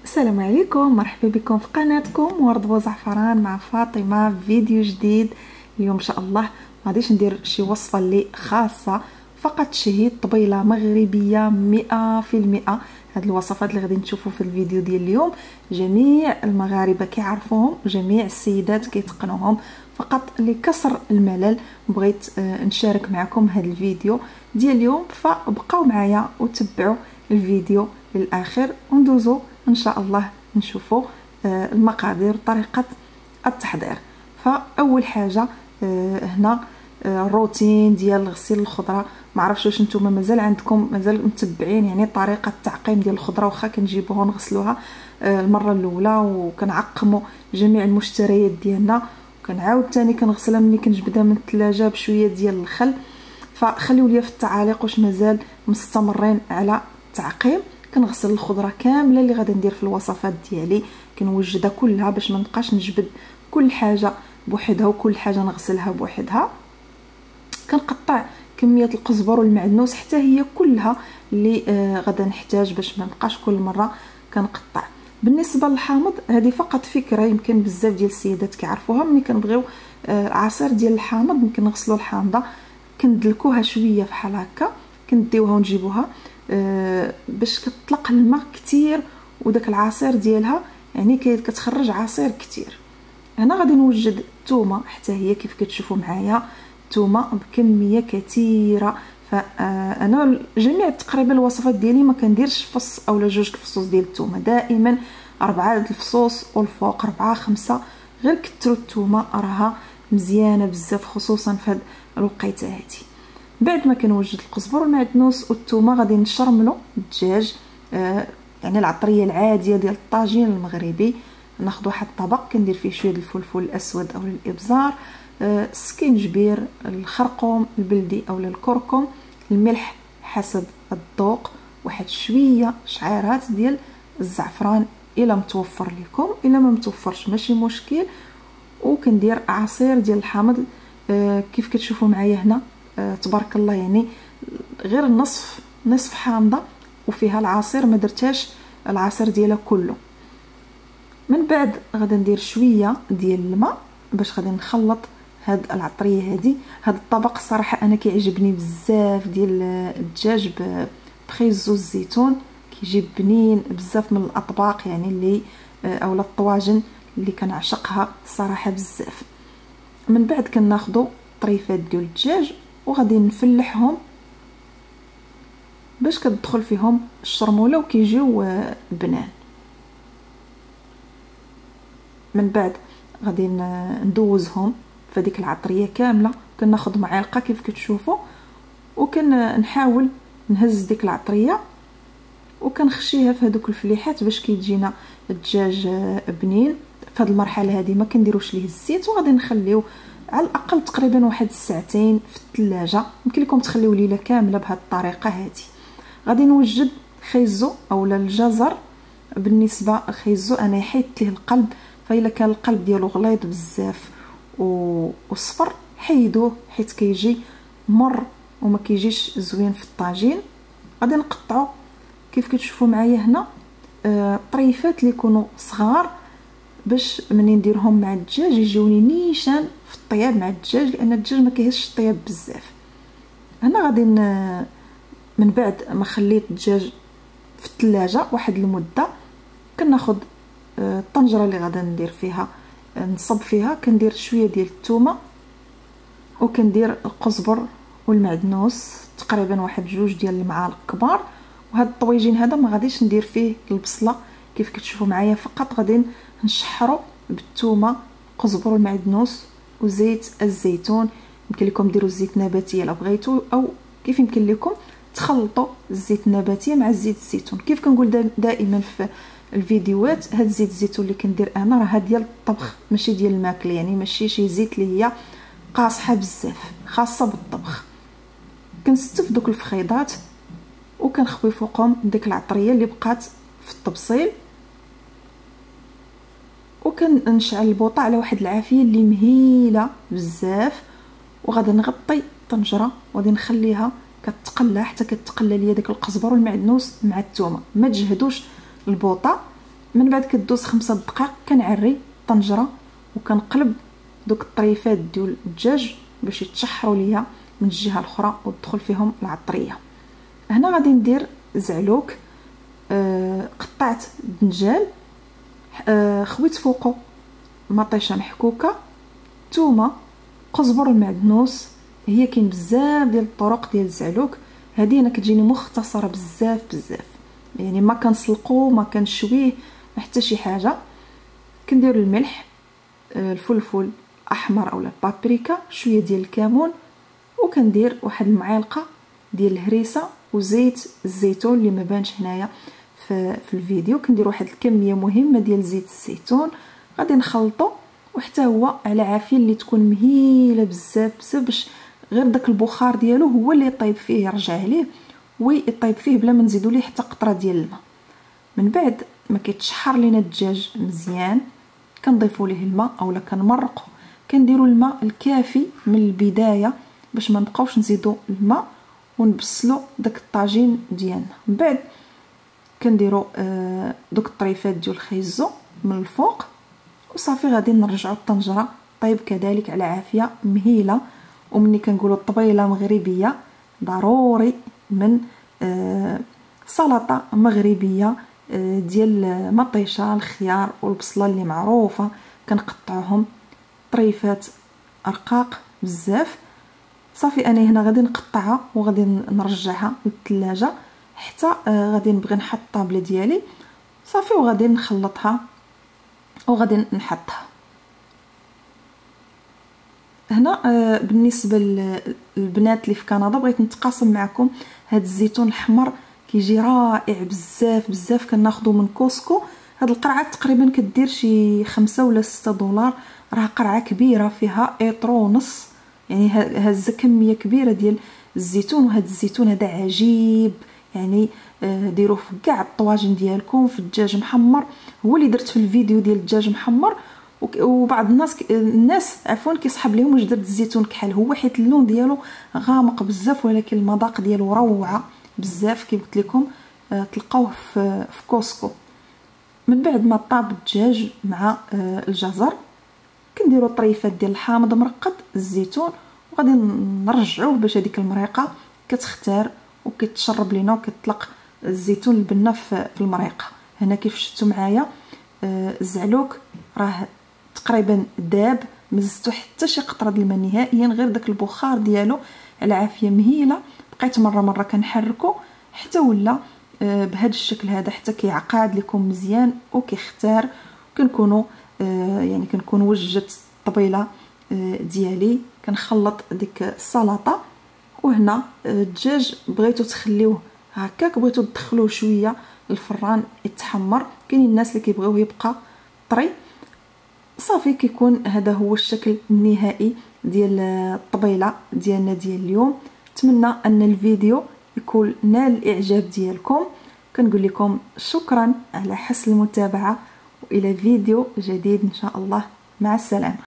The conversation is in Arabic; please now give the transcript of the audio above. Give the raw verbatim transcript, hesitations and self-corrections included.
السلام عليكم، مرحبا بكم في قناتكم ورد وزعفران مع فاطمه في فيديو جديد. اليوم ان شاء الله غاديش ندير شي وصفه اللي خاصه فقط تشهي طبيله مغربيه مئة في المئة. هاد الوصفات اللي غادي نشوفوا في الفيديو ديال اليوم جميع المغاربه كيعرفوهم وجميع السيدات كيتقنوهم. فقط لكسر الملل بغيت نشارك معكم هاد الفيديو ديال اليوم، فبقاو معايا وتبعوا الفيديو للاخر وندوزو ان شاء الله نشوفوا المقادير وطريقه التحضير. فاول حاجه هنا الروتين ديال غسيل الخضره. ما عرفتش واش نتوما مازال عندكم مازال متبعين يعني طريقه التعقيم ديال الخضره، واخا كنجيبوها نغسلوها المره الاولى وكنعقموا جميع المشتريات ديالنا، وكنعاود ثاني كنغسلها ملي كنجبدها من الثلاجه بشويه ديال الخل. فخليوا لي في التعاليق واش مازال مستمرين على التعقيم. كنغسل الخضره كامله اللي غادي ندير في الوصفات ديالي، كنوجدها كلها باش ما نبقاش نجبد كل حاجه بوحدها وكل حاجه نغسلها بوحدها. كنقطع كميه القزبر والمعدنوس حتى هي كلها اللي آه غادا نحتاج باش ما نبقاش كل مره كنقطع. بالنسبه للحامض هذه فقط فكره، يمكن بزاف ديال السيدات كيعرفوها. ملي كنبغيو آه عصير ديال الحامض ممكن نغسلوا الحامضه كندلكوها شويه فحال هكا، كنديوها ونجيبوها أه باش كتطلق الماء كتير وداك العصير ديالها يعني كتخرج عصير كتير. هنا غادي نوجد الثومه حتى هي كيف كتشوفوا معايا، الثومه بكميه كثيره. فانا جميع تقريبا الوصفات ديالي ما كنديرش فص اولا جوج الفصوص ديال الثومه، دائما اربعه الفصوص والفوق اربعه خمسه. غير كثروا الثومه راها مزيانه بزاف خصوصا في هاد الوقيته هادي. بعد ما كنوجد القزبر والمعدنوس والثومه غادي نشرملو الدجاج، آه يعني العطريه العاديه ديال الطاجين المغربي. ناخذ واحد الطبق كندير فيه شويه الفلفل الاسود او الابزار، آه السكينجبير، الخرقوم البلدي او الكركم، الملح حسب الذوق، واحد شويه شعيرات ديال الزعفران الا متوفر لكم، الا ما متوفرش ماشي مشكل. وكندير عصير ديال الحامض آه كيف كتشوفوا معايا هنا آه تبارك الله، يعني غير نصف نصف حامضه وفيها العصير، ما درتهاش العصير ديالها كله. من بعد غادي ندير شويه ديال الماء باش غادي نخلط هاد العطريه هادي. هاد الطبق الصراحه انا كيعجبني بزاف ديال الدجاج بخيزو الزيتون، كيجيب بنين بزاف من الاطباق يعني اللي آه اولا الطواجن اللي كنعشقها صراحه بزاف. من بعد كناخذوا طريفات ديال الدجاج وغادي نفلحهم باش كتدخل فيهم الشرموله وكيجيو بنان. من بعد غادي ندوزهم في ديك العطريه كامله، كناخذ معلقه كيف كتشوفوا وكنحاول نهز ديك العطريه وكنخشيها في هذوك الفليحات باش كيجينا الدجاج بنين. في هذه المرحله هذه ما كنديروش ليه الزيت وغادي نخليو على الاقل تقريبا واحد ساعتين في الثلاجه. يمكن لكم تخليو ليله كامله بهذه الطريقه هذه. غادي نوجد خيزو اولا الجزر. بالنسبه خيزو انا حيدت ليه القلب، فإلا كان القلب ديالو غليظ بزاف وصفر حيدوه حيت كيجي مر وما كيجيش زوين في الطاجين. غادي نقطعو كيف كتشوفوا معايا هنا آه طريفات اللي يكونوا صغار باش منين نديرهم مع الدجاج يجيوني نيشان في الطياب مع الدجاج، لان الدجاج ما كيهزش الطياب بزاف. هنا غادي من بعد ما خليت الدجاج في الثلاجه واحد المده كناخذ الطنجره اللي غادا ندير فيها نصب فيها، كندير شويه ديال الثومه وكندير القزبر والمعدنوس تقريبا واحد جوج ديال المعالق كبار. وهذا الطويجين هذا ما غاديش ندير فيه البصله كيف كتشوفوا معايا، فقط غادي نشحروا بالثومه القزبر والمعدنوس وزيت الزيتون. يمكن لكم ديروا الزيت النباتي الا بغيتوا، او كيف يمكن لكم تخلطوا الزيت النباتي مع زيت الزيتون. كيف كنقول دائما في الفيديوهات، هاد زيت الزيتون اللي كندير انا راه ديال الطبخ ماشي ديال الماكله، يعني ماشي شي زيت اللي هي قاصحه بزاف، خاصه بالطبخ. كنستف دوك الفخيضات وكنخوي فوقهم ديك العطريه اللي بقات في الطبسيل، وكنشعل البوطه على واحد العافيه اللي مهيله بزاف. وغادي نغطي الطنجره وغادي نخليها كتقلى حتى كتقلى ليا داك القزبر والمعدنوس مع الثومه. ما تجهدوش البوطه من بعد كدوز خمسة دقائق كنعري الطنجره وكنقلب دوك الطريفات ديال الدجاج باش يتشحروا ليا من الجهه الاخرى وتدخل فيهم العطريه. هنا غادي ندير زعلوك، آه قطعت الدنجال، آه خويت فوقه مطيشه محكوكه، ثومه، قزبر المعدنوس. هي كاين بزاف ديال الطرق ديال الزعلوك، هذه انا كتجيني مختصره بزاف بزاف، يعني ما كنسلقو ما كنشويه ما حتى شي حاجه. كندير الملح، آه الفلفل احمر اولا بابريكا، شويه ديال الكمون، وكندير واحد المعلقه ديال الهريسه وزيت الزيتون اللي ما بانش هنايا في, في الفيديو. كندير واحد الكميه مهمه ديال زيت الزيتون، غادي نخلطو وحتى هو على عافيه اللي تكون مهيله بزاف بزاف باش غير داك البخار ديالو هو اللي يطيب فيه يرجع عليه ويطيب فيه بلا ما نزيدو ليه حتى قطره ديال الماء. من بعد ما كيتشحر لينا الدجاج مزيان كنضيفوا ليه الماء اولا كنمرقو، كنديروا الماء الكافي من البدايه باش ما نبقاوش نزيدوا الماء ونبسلوا داك الطاجين ديالنا. من بعد كنديروا آه دوك الطريفات ديال الخيزو من الفوق وصافي غادي نرجعوا الطنجره طيب كذلك على عافيه مهيله. ومني كنقولوا الطبيله مغربيه ضروري من آه سلطه مغربيه آه ديال مطيشه الخيار والبصله اللي معروفه، كنقطعوهم طريفات رقاق بزاف. صافي انا هنا غادي نقطعها وغادي نرجعها للثلاجه حتى آه غادي نبغي نحط الطابله ديالي صافي، وغادي نخلطها وغادي نحطها هنا. آه بالنسبه للبنات اللي في كندا بغيت نتقاسم معكم هاد الزيتون الاحمر كيجي رائع بزاف بزاف، كناخذو من كوسكو. هاد القرعه تقريبا كدير شي خمسة ولا ستة دولار، راه قرعه كبيره فيها ايطرو ونص، يعني هازه كميه كبيره ديال الزيتون. وهذا الزيتون هذا عجيب، يعني ديروه في كاع الطواجن ديالكم، في الدجاج محمر هو اللي درت في الفيديو ديال الدجاج محمر. وبعض الناس الناس عفوا كيصحاب لهم واش درت الزيتون كحل، هو حيت اللون ديالو غامق بزاف ولكن المذاق ديالو روعه بزاف كيف قلت لكم. تلقاوه في في كوسكو. من بعد ما طاب الدجاج مع الجزر كنديروا الطريفات ديال الحامض مرقد الزيتون وغادي نرجعوه باش هذيك المريقه كتختار وكتشرب لينا وكتطلق الزيتون البنه في المريقه. هنا كيف شفتوا معايا الزعلوك راه تقريبا داب، ما زدتو حتى شي قطره ديال الماء نهائيا، غير داك البخار ديالو على عافيه مهيله. بقيت مره مره كنحركو حتى ولا بهذا الشكل هذا، حتى كيعقاد لكم مزيان وكيختار. كنكونوا يعني كنكون وجدت الطبيله ديالي كنخلط ديك السلطه. وهنا الدجاج بغيتو تخليوه هكاك، بغيتو تدخلوه شويه الفران يتحمر، كاينين الناس اللي كيبغيوه يبقى طري. صافي كيكون هذا هو الشكل النهائي ديال الطبيله ديالنا ديال اليوم. نتمنى ان الفيديو يكون نال الاعجاب ديالكم. كنقول لكم شكرا على حسن المتابعه، والى فيديو جديد ان شاء الله. مع السلامه.